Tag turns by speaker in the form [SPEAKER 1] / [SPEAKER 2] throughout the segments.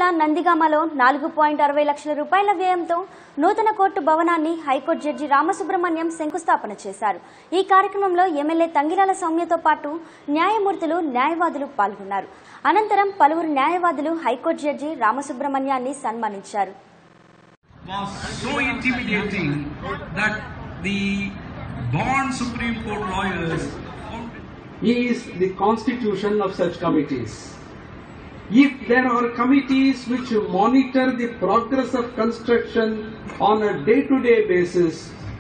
[SPEAKER 1] జిల్లా నందిగామలో 4.60 లక్షల రూపాయల వ్యయంతో నూతన కోర్టు భవనాన్ని హైకోర్టు జడ్జి రామసుబ్రహ్మణ్యం శంకుస్థాపన చేశారు. ఈ కార్యక్రమంలో ఎమ్మెల్యే తంగిరాల సౌమ్యతో పాటు న్యాయమూర్తులు, న్యాయవాదులు పాల్గొన్నారు. అనంతరం పలువురు న్యాయవాదులు హైకోర్టు జడ్జి రామసుబ్రహ్మణ్యాన్ని సన్మానించారు.
[SPEAKER 2] So intimidating that the born Supreme Court lawyers
[SPEAKER 3] is the constitution of such committees. If there are committees which monitor the progress of construction on a day-to-day basis,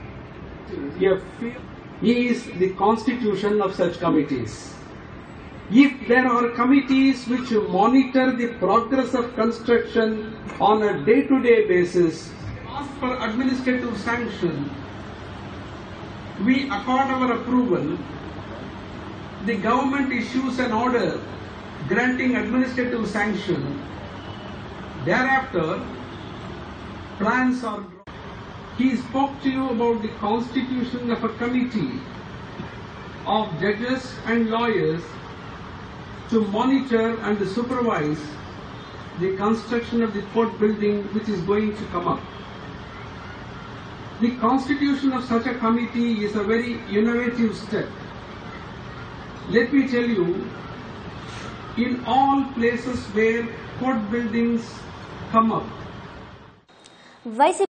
[SPEAKER 3] is the constitution of such committees. If there are committees which monitor the progress of construction on a day-to-day basis, ask for administrative sanction, we accord our approval, the government issues an order granting administrative sanction, thereafter plans are drawn. He spoke to you about the constitution of a committee of judges and lawyers to monitor and supervise the construction of the court building which is going to come up. The constitution of such a committee is a very innovative step. Let me tell you, in all places where court buildings come up,